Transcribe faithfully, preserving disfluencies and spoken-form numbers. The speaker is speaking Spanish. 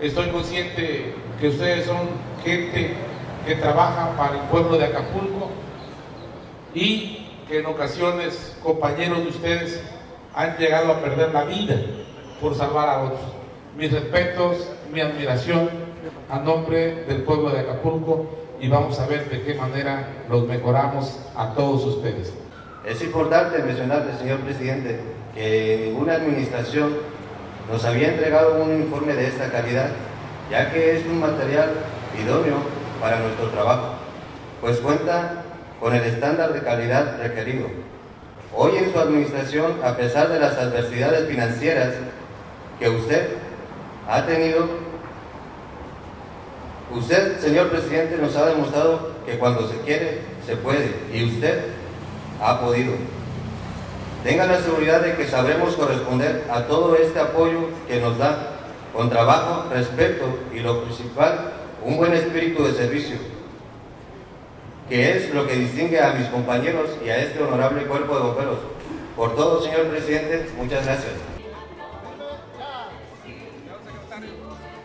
Estoy consciente que ustedes son gente que trabaja para el pueblo de Acapulco y que en ocasiones compañeros de ustedes han llegado a perder la vida por salvar a otros. Mis respetos, mi admiración a nombre del pueblo de Acapulco, y vamos a ver de qué manera los mejoramos a todos ustedes. Es importante mencionarle, señor presidente, que ninguna administración nos había entregado un informe de esta calidad, ya que es un material idóneo para nuestro trabajo, pues cuenta con el estándar de calidad requerido. Hoy en su administración, a pesar de las adversidades financieras que usted ha tenido, usted, señor presidente, nos ha demostrado que cuando se quiere, se puede, y usted ha podido. Tenga la seguridad de que sabremos corresponder a todo este apoyo que nos da, con trabajo, respeto y lo principal, un buen espíritu de servicio, que es lo que distingue a mis compañeros y a este honorable cuerpo de bomberos. Por todo, señor presidente, muchas gracias.